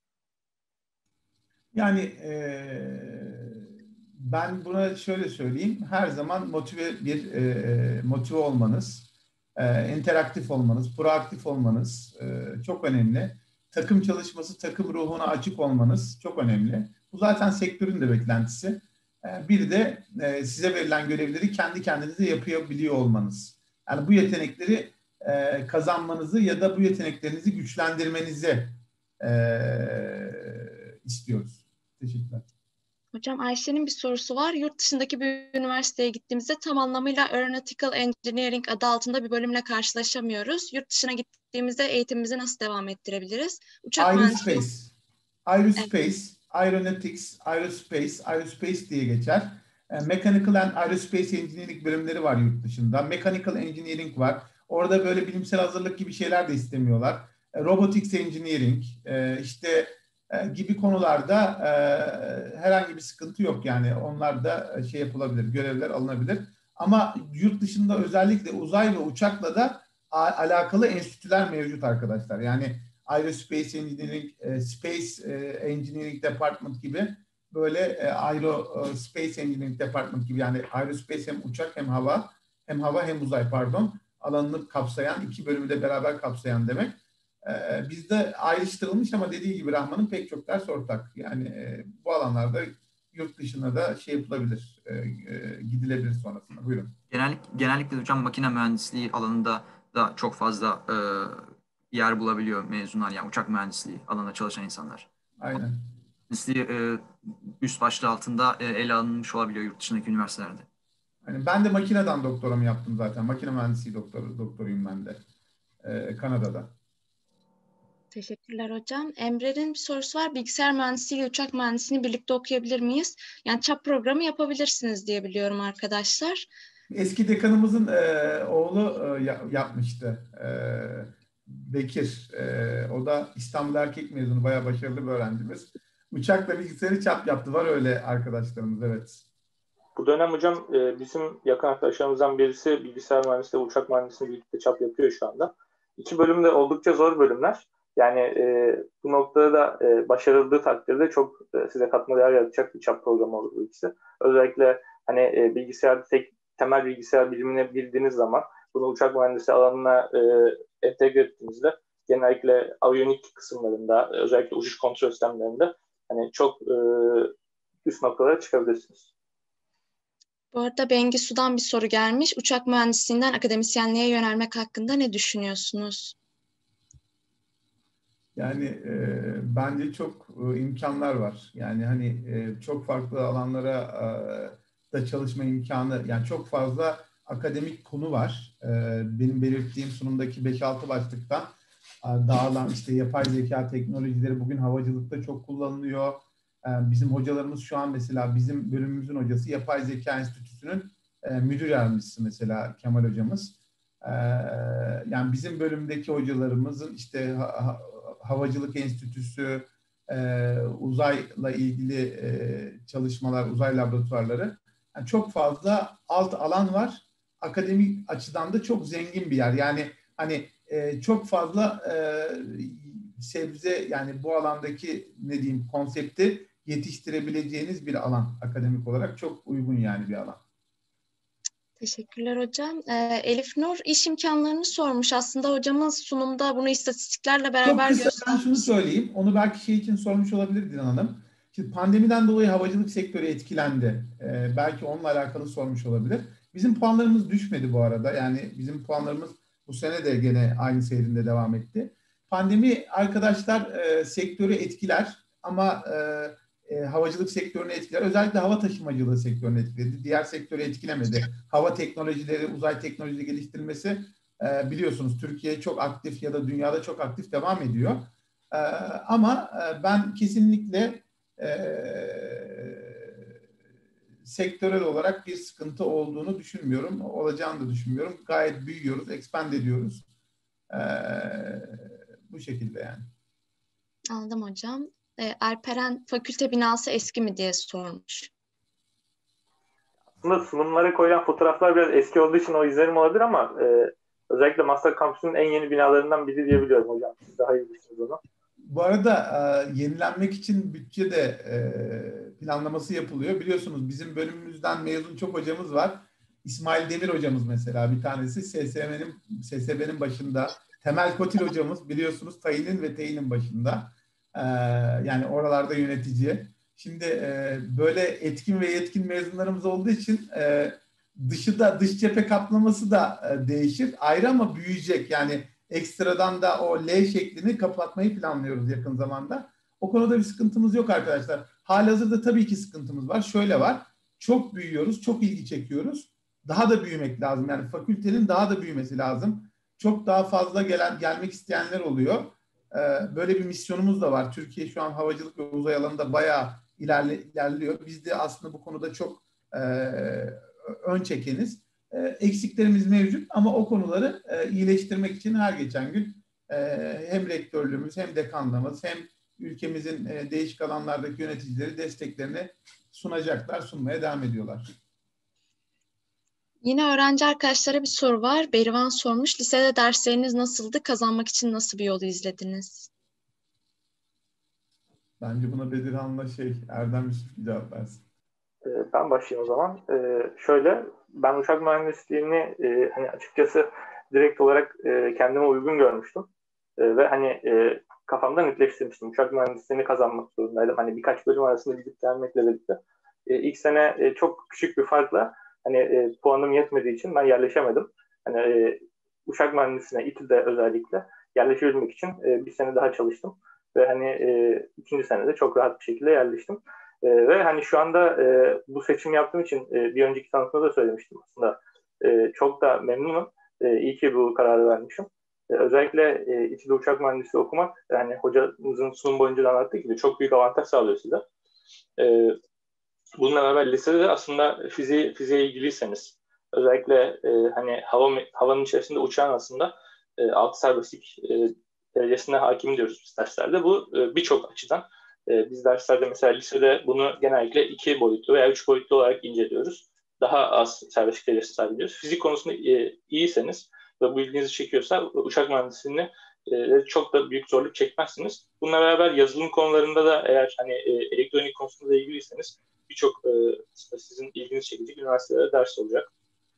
Yani e, ben buna şöyle söyleyeyim. Her zaman motive bir e, motive olmanız, e, interaktif olmanız, proaktif olmanız e, çok önemli. Takım çalışması, takım ruhuna açık olmanız çok önemli. Bu zaten sektörün de beklentisi. E, bir de e, size verilen görevleri kendi kendinize yapabiliyor olmanız. Yani bu yetenekleri e, kazanmanızı ya da bu yeteneklerinizi güçlendirmenizi e, istiyoruz. Teşekkürler. Hocam Ayşe'nin bir sorusu var. Yurt dışındaki bir üniversiteye gittiğimizde tam anlamıyla Aeronautical Engineering adı altında bir bölümle karşılaşamıyoruz. Yurt dışına gittiğimizde eğitimimizi nasıl devam ettirebiliriz? Uçak Aerospace, mühendisliği... Aerospace, evet. Aeronautics, Aerospace, Aerospace diye geçer. Mechanical and Aerospace Engineering bölümleri var yurt dışında. Mechanical Engineering var. Orada böyle bilimsel hazırlık gibi şeyler de istemiyorlar. Robotics Engineering, işte gibi konularda herhangi bir sıkıntı yok. Yani onlar da şey yapılabilir, görevler alınabilir. Ama yurt dışında özellikle uzay ve uçakla da alakalı enstitüler mevcut arkadaşlar. Yani Aerospace Engineering, Space Engineering Department gibi böyle Aerospace Engineering Department gibi yani Aerospace hem uçak hem hava hem hava hem uzay pardon alanını kapsayan iki bölümü de beraber kapsayan demek. Bizde ayrıştırılmış ama dediği gibi Rahman'ın pek çok ders ortak. Yani bu alanlarda yurt dışına da şey yapılabilir, gidilebilir sonrasında. Buyurun. Genellik, genellikle hocam makine mühendisliği alanında da çok fazla e, yer bulabiliyor mezunlar yani uçak mühendisliği alanında çalışan insanlar. Aynen. mühendisliği e, üst başlığı altında e, ele alınmış olabiliyor yurt dışındaki üniversitelerde. Yani ben de makineden doktoramı yaptım zaten. Makine mühendisliği doktor, doktoruyum ben de ee, Kanada'da. Teşekkürler hocam. Emre'nin bir sorusu var. Bilgisayar mühendisliği ile uçak mühendisliğini birlikte okuyabilir miyiz? Yani çap programı yapabilirsiniz diye biliyorum arkadaşlar. Eski dekanımızın e, oğlu e, yapmıştı. E, Bekir. E, o da İstanbul Erkek mezunu. Bayağı başarılı bir öğrencimiz. Uçakla bilgisayarı çap yaptı. Var öyle arkadaşlarımız, evet. Bu dönem hocam e, bizim yakın arkadaşlarımızdan birisi bilgisayar mühendisliği ve uçak mühendisliğini birlikte çap yapıyor şu anda. İki bölüm de oldukça zor bölümler. Yani e, bu noktada da e, başarıldığı takdirde çok e, size katma değer yaratacak bir çap programı olur bu ikisi. Özellikle hani e, bilgisayar tek temel bilgisayar bilimini bildiğiniz zaman bunu uçak mühendisi alanına e, entegre ettiğinizde genellikle aviyonik kısımlarında, özellikle uçuş kontrol sistemlerinde hani çok e, üst noktalara çıkabilirsiniz. Bu arada Bengisu'dan bir soru gelmiş. Uçak mühendisliğinden akademisyenliğe yönelmek hakkında ne düşünüyorsunuz? Yani e, bence çok e, imkanlar var. Yani hani e, çok farklı alanlara e, da çalışma imkanı, yani çok fazla akademik konu var. E, benim belirttiğim sunumdaki beş altı başlıktan e, dağılan işte yapay zeka teknolojileri bugün havacılıkta çok kullanılıyor. E, bizim hocalarımız şu an mesela bizim bölümümüzün hocası Yapay Zeka Enstitüsü'nün e, müdür yardımcısı mesela Kemal hocamız. E, yani bizim bölümdeki hocalarımızın işte ha, Havacılık Enstitüsü, e, uzayla ilgili e, çalışmalar, uzay laboratuvarları. Yani çok fazla alt alan var. Akademik açıdan da çok zengin bir yer. Yani hani e, çok fazla e, sebze, yani bu alandaki ne diyeyim konsepti yetiştirebileceğiniz bir alan, akademik olarak çok uygun yani bir alan. Teşekkürler hocam. Ee, Elif Nur iş imkanlarını sormuş. Aslında hocamız sunumda bunu istatistiklerle beraber Çok kısa göstermiş. ben şunu söyleyeyim. Onu belki şey için sormuş olabilir Dilan Hanım. Şimdi pandemiden dolayı havacılık sektörü etkilendi. Ee, belki onunla alakalı sormuş olabilir. Bizim puanlarımız düşmedi bu arada. Yani bizim puanlarımız bu sene de gene aynı seyrinde devam etti. Pandemi arkadaşlar e, sektörü etkiler ama e, e, havacılık sektörünü etkiler. Özellikle hava taşımacılığı sektörünü etkiledi. Diğer sektörü etkilemedi. Hava teknolojileri, uzay teknolojileri geliştirilmesi e, biliyorsunuz Türkiye çok aktif ya da dünyada çok aktif devam ediyor. E, ama e, ben kesinlikle e, sektörel olarak bir sıkıntı olduğunu düşünmüyorum. Olacağını da düşünmüyorum. Gayet büyüyoruz, expand ediyoruz. E, bu şekilde yani. Anladım hocam. Ee, Alperen fakülte binası eski mi diye sormuş. Aslında sunumlara koyulan fotoğraflar biraz eski olduğu için o izlenim olabilir ama e, özellikle Master Campus'un en yeni binalarından biri diyebiliyorum hocam. Siz daha iyi bilirsiniz onu. Bu arada e, yenilenmek için bütçe de e, planlaması yapılıyor. Biliyorsunuz bizim bölümümüzden mezun çok hocamız var. İsmail Demir hocamız mesela bir tanesi S S B'nin S S B'nin başında. Temel Kotil hocamız biliyorsunuz Tayin'in ve Teyin'in başında. E, yani oralarda yönetici. Şimdi e, böyle etkin ve yetkin mezunlarımız olduğu için e, dışı da dış cephe kaplaması da e, değişir. Ayrı ama büyüyecek. Yani ekstradan da o L şeklini kapatmayı planlıyoruz yakın zamanda. O konuda bir sıkıntımız yok arkadaşlar. Halihazırda tabii ki sıkıntımız var. Şöyle var. Çok büyüyoruz, çok ilgi çekiyoruz. Daha da büyümek lazım. Yani fakültenin daha da büyümesi lazım. Çok daha fazla gelen gelmek isteyenler oluyor. Ee, böyle bir misyonumuz da var. Türkiye şu an havacılık ve uzay alanında bayağı ilerle, ilerliyor. Biz de aslında bu konuda çok e, ön çekeniz. Eksiklerimiz mevcut ama o konuları iyileştirmek için her geçen gün hem rektörlüğümüz hem dekanlığımız hem ülkemizin değişik alanlardaki yöneticileri desteklerini sunacaklar, sunmaya devam ediyorlar. Yine öğrenci arkadaşlara bir soru var. Berivan sormuş. Lisede dersleriniz nasıldı? Kazanmak için nasıl bir yolu izlediniz? Bence buna Bedirhan'la şey Erdem Yusuf cevap versin. Ben başlayayım o zaman. Ee, şöyle, ben uçak mühendisliğini e, hani açıkçası direkt olarak e, kendime uygun görmüştüm. E, ve hani e, kafamda netleştirmiştim. Uçak mühendisliğini kazanmak zorundaydım. Hani birkaç bölüm arasında gidip gelmekle birlikte. E, ilk sene e, çok küçük bir farkla hani e, puanım yetmediği için ben yerleşemedim. Hani e, uçak mühendisliğine, İTÜ'de özellikle yerleşebilmek için e, bir sene daha çalıştım. Ve hani e, ikinci senede çok rahat bir şekilde yerleştim. E, ve hani şu anda e, bu seçim yaptığım için e, bir önceki tanıtımda da söylemiştim aslında. E, çok da memnunum. E, iyi ki bu kararı vermişim. E, özellikle e, İTÜ'de uçak mühendisliği okumak, yani hocamızın sunum boyunca da anlattığı gibi çok büyük avantaj sağlıyor size. E, bununla beraber lisede de aslında fiziğe, fiziğe ilgiliyseniz, özellikle e, hani hava, havanın içerisinde uçağın aslında e, altı serbestlik e, derecesine hakim diyoruz biz derslerde. Bu e, birçok açıdan. E, biz derslerde mesela lisede bunu genellikle iki boyutlu veya üç boyutlu olarak inceliyoruz. Daha az serbestlik derecesi sahip ediyoruz. Fizik konusunda e, iyiyseniz ve bu ilginizi çekiyorsa uçak mühendisliğini e, çok da büyük zorluk çekmezsiniz. Bununla beraber yazılım konularında da eğer hani e, elektronik konusunda ilgiliyseniz birçok e, sizin ilginizi çekecek üniversitelere ders olacak.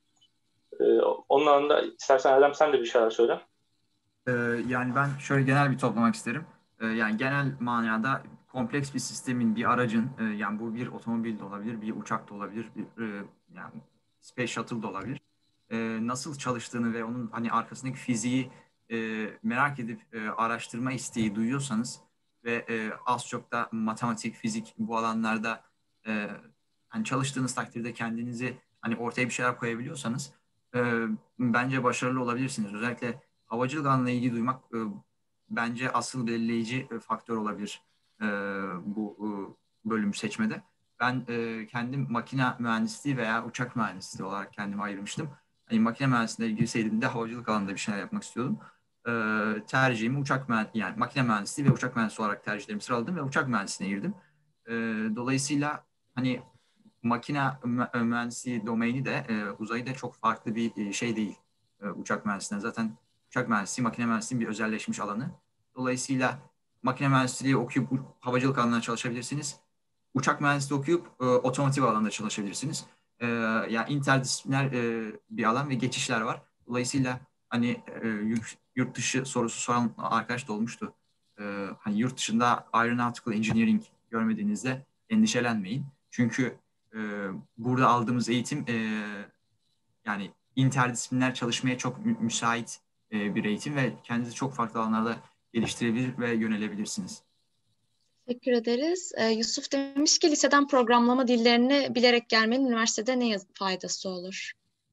E, onun alanında istersen Erdem sen de bir şeyler söyle. Ee, yani ben şöyle genel bir toplamak isterim. Ee, yani genel manada kompleks bir sistemin, bir aracın, e, yani bu bir otomobil de olabilir, bir uçak da olabilir, bir e, yani space shuttle da olabilir. E, nasıl çalıştığını ve onun hani arkasındaki fiziği e, merak edip e, araştırma isteği duyuyorsanız ve e, az çok da matematik, fizik bu alanlarda e, hani çalıştığınız takdirde kendinizi hani ortaya bir şeyler koyabiliyorsanız e, bence başarılı olabilirsiniz. Özellikle havacılık alanına ilgi duymak e, bence asıl belirleyici e, faktör olabilir e, bu e, bölüm seçmede. Ben e, kendim makine mühendisliği veya uçak mühendisliği olarak kendimi ayırmıştım. Hani makine mühendisliğine ilgiseydim de havacılık alanında bir şeyler yapmak istiyordum. E, tercihimi uçak mühendisliği, yani makine mühendisliği ve uçak mühendisliği olarak tercihlerimi sıraladım ve uçak mühendisliğine girdim. E, dolayısıyla hani makine mühendisliği domaini de e, uzayda çok farklı bir şey değil e, uçak mühendisliğinden. Zaten uçak mühendisliği, makine mühendisliğinin bir özelleşmiş alanı. Dolayısıyla makine mühendisliği okuyup havacılık alanında çalışabilirsiniz. Uçak mühendisliği okuyup e, otomotiv alanında çalışabilirsiniz. E, yani interdisipliner e, bir alan ve geçişler var. Dolayısıyla hani e, yurt, yurt dışı sorusu soran arkadaş da olmuştu. E, hani yurt dışında aeronautical engineering görmediğinizde endişelenmeyin. Çünkü e, burada aldığımız eğitim e, yani interdisipliner çalışmaya çok mü- müsait e, bir eğitim ve kendinizi çok farklı alanlarda geliştirebilir ve yönelebilirsiniz. Teşekkür ederiz. Ee, Yusuf demiş ki liseden programlama dillerini bilerek gelmenin üniversitede ne faydası olur?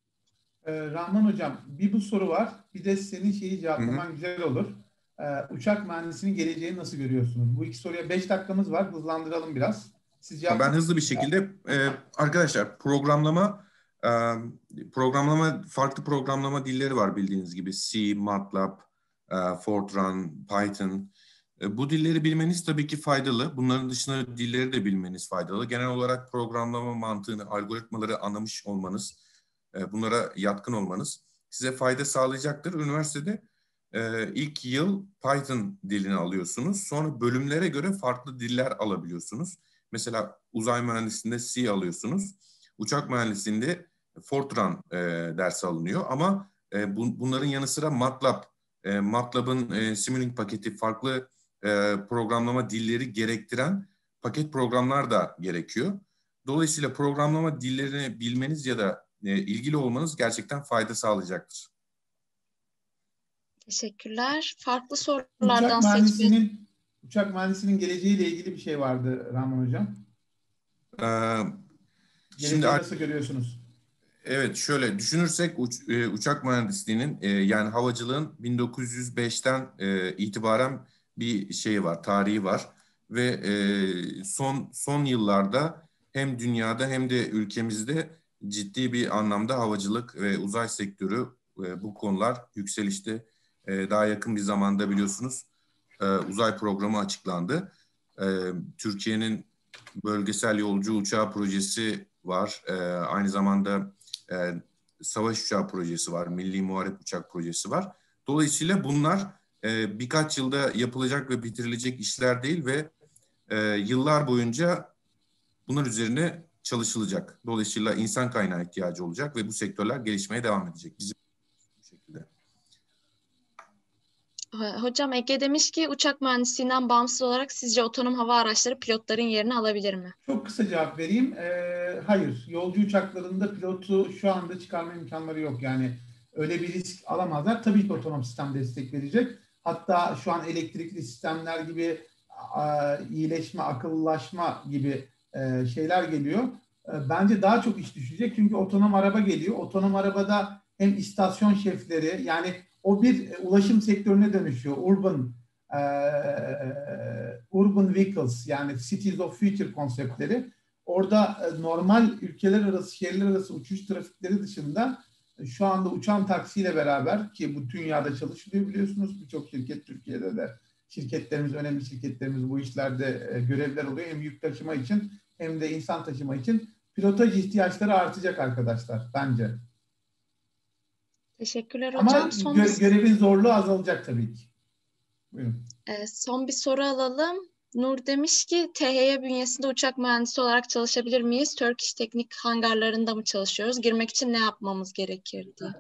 Ee, Rahman Hocam, bir bu soru var. Bir de senin şeyi cevaplaman Hı hı. güzel olur. Ee, uçak mühendisinin geleceğini nasıl görüyorsunuz? Bu iki soruya beş dakikamız var. Hızlandıralım biraz. Siz Ben cevaplayın. hızlı bir şekilde e, arkadaşlar programlama e, programlama farklı programlama dilleri var bildiğiniz gibi C, MATLAB, e, Fortran, Python. E, bu dilleri bilmeniz tabii ki faydalı. Bunların dışında dilleri de bilmeniz faydalı. Genel olarak programlama mantığını, algoritmaları anlamış olmanız, e, bunlara yatkın olmanız size fayda sağlayacaktır. Üniversitede e, ilk yıl Python dilini alıyorsunuz. Sonra bölümlere göre farklı diller alabiliyorsunuz. Mesela uzay mühendisliğinde C alıyorsunuz. Uçak mühendisliğinde Fortran e, dersi alınıyor. Ama e, bu, bunların yanı sıra MATLAB, e, MATLAB'ın e, Simulink paketi farklı e, programlama dilleri gerektiren paket programlar da gerekiyor. Dolayısıyla programlama dillerini bilmeniz ya da e, ilgili olmanız gerçekten fayda sağlayacaktır. Teşekkürler. Farklı Uçak sorulardan seçmeli. mühendisinin uçak mühendisinin geleceğiyle ilgili bir şey vardı Rahman Hocam. Ee, Geleceği şimdi nasıl görüyorsunuz? evet, şöyle düşünürsek uç, e, uçak mühendisliğinin e, yani havacılığın bin dokuz yüz beşten e, itibaren bir şeyi var, tarihi var ve e, son son yıllarda hem dünyada hem de ülkemizde ciddi bir anlamda havacılık ve uzay sektörü e, bu konular yükselişte. E, daha yakın bir zamanda biliyorsunuz e, uzay programı açıklandı. E, Türkiye'nin bölgesel yolcu uçağı projesi var. E, aynı zamanda e, savaş uçağı projesi var, milli muharip uçak projesi var. Dolayısıyla bunlar e, birkaç yılda yapılacak ve bitirilecek işler değil ve e, yıllar boyunca bunlar üzerine çalışılacak. Dolayısıyla insan kaynağı ihtiyacı olacak ve bu sektörler gelişmeye devam edecek. Bizim bu şekilde. Hocam Ege demiş ki uçak mühendisliğinden bağımsız olarak sizce otonom hava araçları pilotların yerini alabilir mi? Çok kısa cevap vereyim. Ee, hayır. Yolcu uçaklarında pilotu şu anda çıkarma imkanları yok. Yani öyle bir risk alamazlar. Tabii ki otonom sistem destek verecek. Hatta şu an elektrikli sistemler gibi iyileşme, akıllılaşma gibi e, şeyler geliyor. E, bence daha çok iş düşecek çünkü otonom araba geliyor. Otonom arabada hem istasyon şefleri, yani o bir e, ulaşım sektörüne dönüşüyor. Urban e, urban vehicles, yani cities of future konseptleri. Orada e, normal ülkeler arası, şehirler arası uçuş trafikleri dışında e, şu anda uçan taksiyle beraber, ki bu dünyada çalışılıyor biliyorsunuz, birçok şirket, Türkiye'de de şirketlerimiz, önemli şirketlerimiz bu işlerde e, görevler oluyor. Hem yük taşıma için hem de insan taşıma için pilotaj ihtiyaçları artacak arkadaşlar bence. Teşekkürler Ama hocam. Son gö bir, görevin zorluğu azalacak tabii ki. Buyurun. e, son bir soru alalım. Nur demiş ki T H Y bünyesinde uçak mühendisi olarak çalışabilir miyiz? Turkish Teknik hangarlarında mı çalışıyoruz? Girmek için ne yapmamız gerekir diye.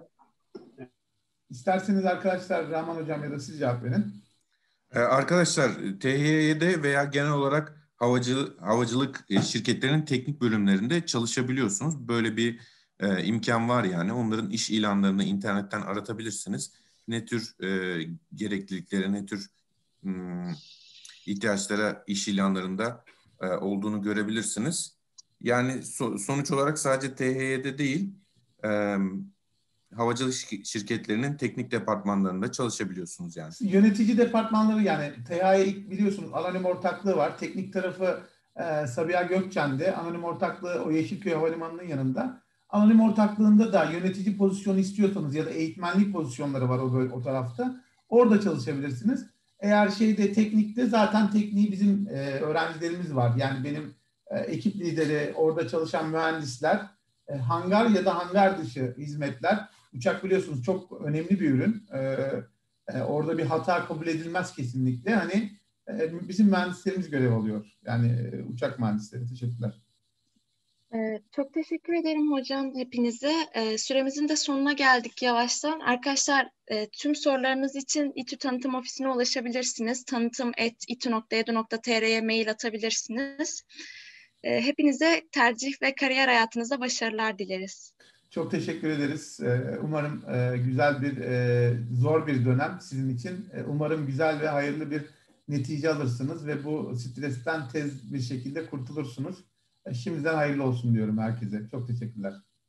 İsterseniz arkadaşlar Rahman Hocam ya da siz cevap verin. Ee, arkadaşlar T H Y'de veya genel olarak havacı, havacılık şirketlerinin teknik bölümlerinde çalışabiliyorsunuz. Böyle bir e, imkan var yani. Onların iş ilanlarını internetten aratabilirsiniz. Ne tür e, gereklilikleri, ne tür hmm, ihtiyaçlara iş ilanlarında e, olduğunu görebilirsiniz. Yani so, sonuç olarak sadece T H Y'de değil, e, havacılık şirketlerinin teknik departmanlarında çalışabiliyorsunuz yani. Yönetici departmanları, yani T H Y biliyorsunuz anonim ortaklığı var. Teknik tarafı e, Sabiha Gökçen'de, anonim ortaklığı o Yeşilköy Havalimanı'nın yanında. Anonim ortaklığında da yönetici pozisyonu istiyorsanız ya da eğitmenlik pozisyonları var o böyle o tarafta. Orada çalışabilirsiniz. Eğer şeyde teknikte zaten tekniği bizim e, öğrencilerimiz var. Yani benim e, ekip lideri, orada çalışan mühendisler, e, hangar ya da hangar dışı hizmetler. Uçak biliyorsunuz çok önemli bir ürün. E, e, orada bir hata kabul edilmez kesinlikle. Hani e, bizim mühendislerimiz görev alıyor. Yani e, uçak mühendisleri. Teşekkürler. Ee, çok teşekkür ederim hocam hepinize. Ee, süremizin de sonuna geldik yavaştan. Arkadaşlar e, tüm sorularınız için İTÜ Tanıtım Ofisi'ne ulaşabilirsiniz. tanıtım at itu nokta edu nokta tr'ye mail atabilirsiniz. Ee, hepinize tercih ve kariyer hayatınızda başarılar dileriz. Çok teşekkür ederiz. E, umarım e, güzel bir, e, zor bir dönem sizin için. E, umarım güzel ve hayırlı bir netice alırsınız ve bu stresten tez bir şekilde kurtulursunuz. E, şimdiden hayırlı olsun diyorum herkese. Çok teşekkürler.